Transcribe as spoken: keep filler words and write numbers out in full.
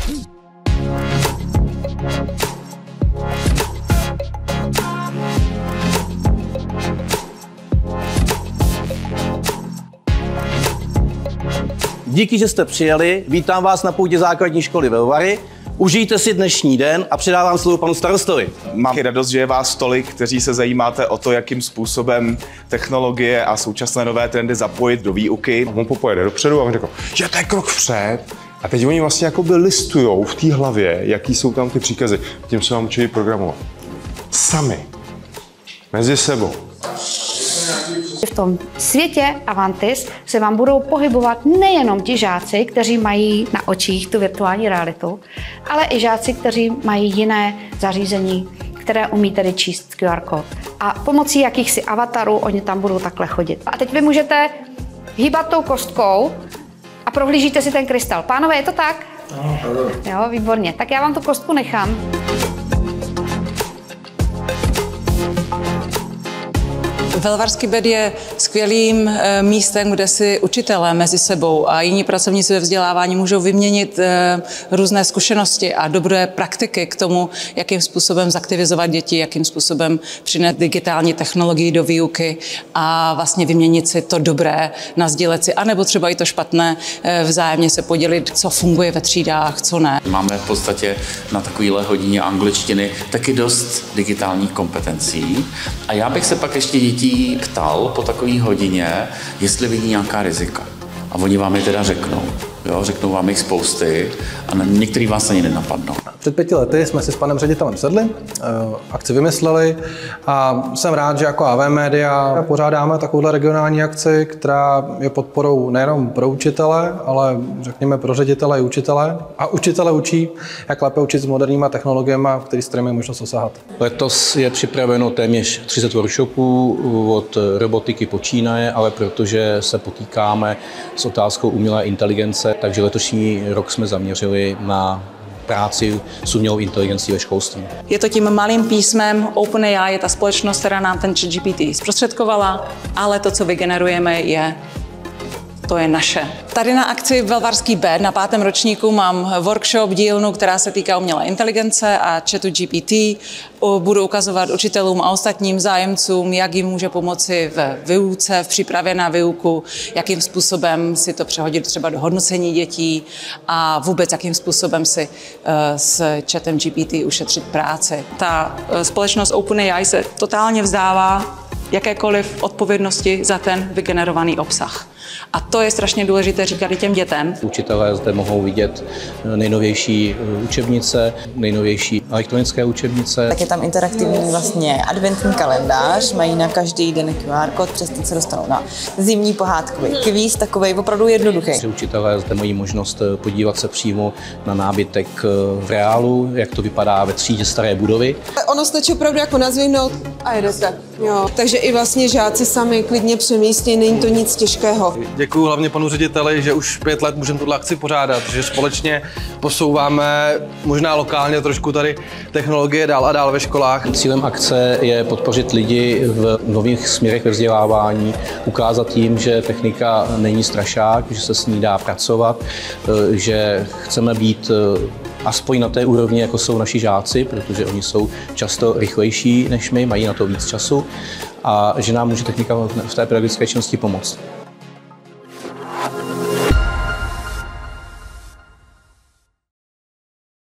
Díky, že jste přijeli. Vítám vás na půdě základní školy Velvary. Užijte si dnešní den a předávám slovo panu starostovi. Mám radost, že je vás tolik, kteří se zajímáte o to, jakým způsobem technologie a současné nové trendy zapojit do výuky. On popojede dopředu a on řekl, že to je krok vpřed. A teď oni vlastně jakoby listujou v té hlavě, jaký jsou tam ty příkazy. Tím se vám učí programovat. Sami. Mezi sebou. V tom světě Avantis se vám budou pohybovat nejenom ti žáci, kteří mají na očích tu virtuální realitu, ale i žáci, kteří mají jiné zařízení, které umí tedy číst Q R kód. A pomocí jakýchsi avatarů oni tam budou takhle chodit. A teď vy můžete hýbat tou kostkou a prohlížíte si ten krystal. Pánové, je to tak? Jo, výborně. Tak já vám tu kostku nechám. Velvarský bed je skvělým místem, kde si učitelé mezi sebou a jiní pracovníci ve vzdělávání můžou vyměnit různé zkušenosti a dobré praktiky k tomu, jakým způsobem zaktivizovat děti, jakým způsobem přinést digitální technologii do výuky a vlastně vyměnit si to dobré, nasdílet si, anebo třeba i to špatné, vzájemně se podělit, co funguje ve třídách, co ne. Máme v podstatě na takovéhle hodině angličtiny taky dost digitálních kompetencí a já bych se pak ještě dětí ptal po takové hodině, jestli vidí nějaká rizika. A oni vám je teda řeknou. Jo, řeknou vám jich spousty a některý vás ani nenapadnou. Před pěti lety jsme si s panem ředitelem sedli, akci vymysleli a jsem rád, že jako A V Media pořádáme takovouhle regionální akci, která je podporou nejenom pro učitele, ale řekněme pro ředitele i učitele. A učitele učí, jak lépe učit s moderníma technologiemi, který s kterými je možnost osahat. Letos je připraveno téměř třicet workshopů, od robotiky počínaje, ale protože se potýkáme s otázkou umělé inteligence, takže letošní rok jsme zaměřili na práci s umělou inteligencí ve školství. Je to tím malým písmem, OpenAI je ta společnost, která nám ten ChatGPT zprostředkovala, ale to, co vygenerujeme, je to je naše. Tady na akci Velvarský bed na pátém ročníku mám workshop, dílnu, která se týká umělé inteligence a chatu G P T. Budu ukazovat učitelům a ostatním zájemcům, jak jim může pomoci v výuce, v přípravě na výuku, jakým způsobem si to přehodit třeba do hodnocení dětí a vůbec jakým způsobem si s chatem G P T ušetřit práci. Ta společnost OpenAI se totálně vzdává jakékoliv odpovědnosti za ten vygenerovaný obsah. A to je strašně důležité říkat i těm dětem. Učitelé zde mohou vidět nejnovější učebnice, nejnovější elektronické učebnice. Tak je tam interaktivní vlastně adventní kalendář, mají na každý den Q R kód, přes to se dostanou na zimní pohádkový kvíz, takovej opravdu jednoduchý. Učitelé zde mají možnost podívat se přímo na nábytek v reálu, jak to vypadá ve třídě staré budovy. Ono stačí opravdu jako nazvihnout a jedete. Jo. Takže i vlastně žáci sami klidně přemístí, není to nic těžkého. Děkuji hlavně panu řediteli, že už pět let můžeme tuhle akci pořádat, že společně posouváme možná lokálně trošku tady technologie dál a dál ve školách. Cílem akce je podpořit lidi v nových směrech ve vzdělávání, ukázat jim, že technika není strašák, že se s ní dá pracovat, že chceme být aspoň na té úrovni, jako jsou naši žáci, protože oni jsou často rychlejší než my, mají na to víc času a že nám může technika v té pedagogické činnosti pomoct.